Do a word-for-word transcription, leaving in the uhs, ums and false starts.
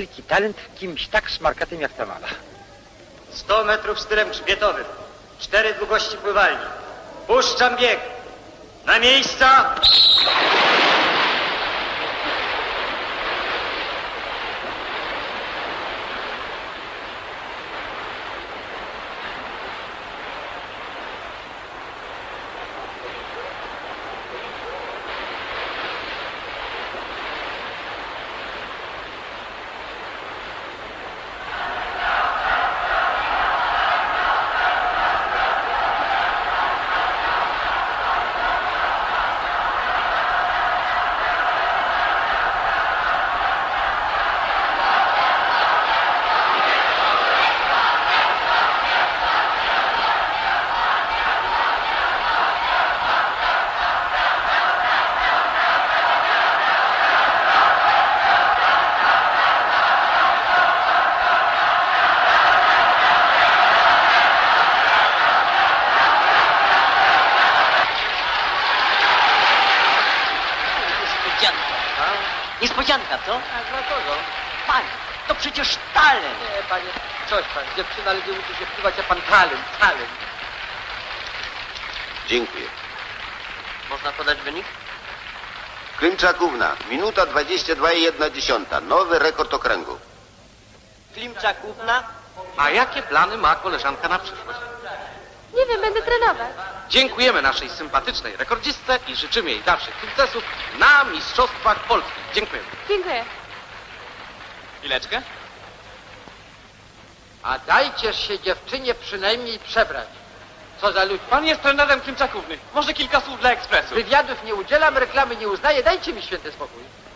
wielki talent w kimś tak smarkatym jak ta mala. sto metrów stylem grzbietowym. Cztery długości pływalni. Puszczam bieg. Na miejsca! Niespodzianka, co? A dla kogo? Panie, to przecież talent. Nie, panie, coś pan, dziewczyna lubi uczy się pływać, a pan talent, talent. Dziękuję. Można podać wynik? Klimczakówna, minuta dwadzieścia dwa i jedna dziesiąta. Nowy rekord okręgu. Klimczakówna? A jakie plany ma koleżanka na przyszłość? Nie wiem, będę trenować. Dziękujemy naszej sympatycznej rekordzistce i życzymy jej dalszych sukcesów na Mistrzostwach Polski. Dziękujemy. Dziękuję. Chwileczkę. A dajcie się dziewczynie przynajmniej przebrać. Co za ludzi. Pan jest trenerem Klimczakówny. Może kilka słów dla Ekspresu. Wywiadów nie udzielam, reklamy nie uznaję, dajcie mi święty spokój.